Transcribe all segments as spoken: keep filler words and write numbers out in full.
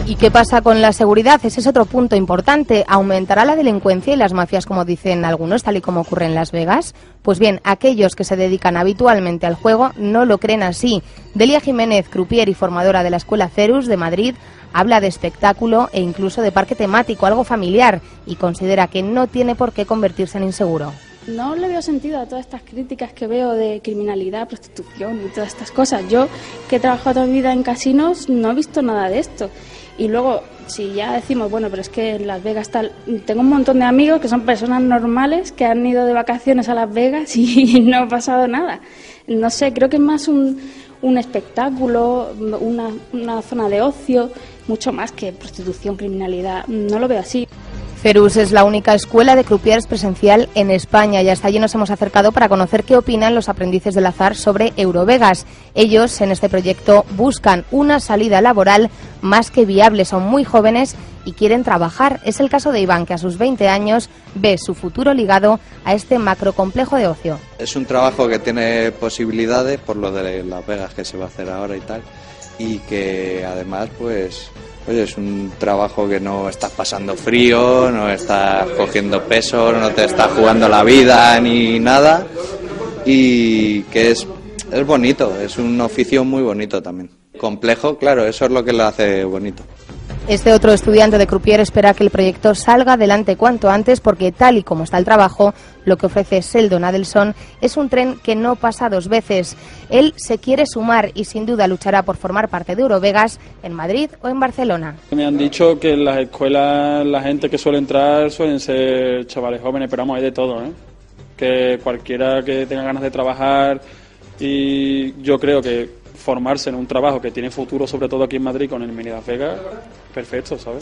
¿Y qué pasa con la seguridad? Ese es otro punto importante. ¿Aumentará la delincuencia y las mafias, como dicen algunos, tal y como ocurre en Las Vegas? Pues bien, aquellos que se dedican habitualmente al juego no lo creen así. Delia Jiménez, croupier y formadora de la Escuela Cerus de Madrid, habla de espectáculo e incluso de parque temático, algo familiar, y considera que no tiene por qué convertirse en inseguro. No le veo sentido a todas estas críticas que veo de criminalidad, prostitución y todas estas cosas. Yo, que he trabajado toda mi vida en casinos, no he visto nada de esto. Y luego, si ya decimos, bueno, pero es que en Las Vegas tal, tengo un montón de amigos que son personas normales que han ido de vacaciones a Las Vegas y no ha pasado nada. No sé, creo que es más un, un espectáculo, una, una zona de ocio, mucho más que prostitución, criminalidad. No lo veo así. Cerus es la única escuela de croupiers presencial en España y hasta allí nos hemos acercado para conocer qué opinan los aprendices del azar sobre Eurovegas. Ellos en este proyecto buscan una salida laboral más que viable, son muy jóvenes y quieren trabajar. Es el caso de Iván, que a sus veinte años ve su futuro ligado a este macrocomplejo de ocio. Es un trabajo que tiene posibilidades por lo de Las Vegas que se va a hacer ahora y tal, y que además pues... Oye, es un trabajo que no estás pasando frío, no estás cogiendo peso, no te estás jugando la vida ni nada, y que es, es bonito, es un oficio muy bonito también. Complejo, claro, eso es lo que lo hace bonito. Este otro estudiante de croupier espera que el proyecto salga adelante cuanto antes porque tal y como está el trabajo, lo que ofrece Sheldon Adelson es un tren que no pasa dos veces. Él se quiere sumar y sin duda luchará por formar parte de Eurovegas en Madrid o en Barcelona. Me han dicho que en las escuelas la gente que suele entrar suelen ser chavales jóvenes, pero vamos, hay de todo, ¿eh? Que cualquiera que tenga ganas de trabajar, y yo creo que formarse en un trabajo que tiene futuro, sobre todo aquí en Madrid con el Mini Las Vegas, perfecto, ¿sabes?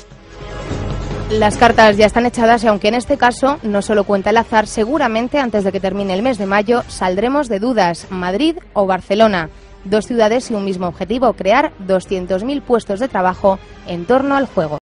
Las cartas ya están echadas y aunque en este caso no solo cuenta el azar, seguramente antes de que termine el mes de mayo saldremos de dudas, Madrid o Barcelona. Dos ciudades y un mismo objetivo, crear doscientos mil puestos de trabajo en torno al juego.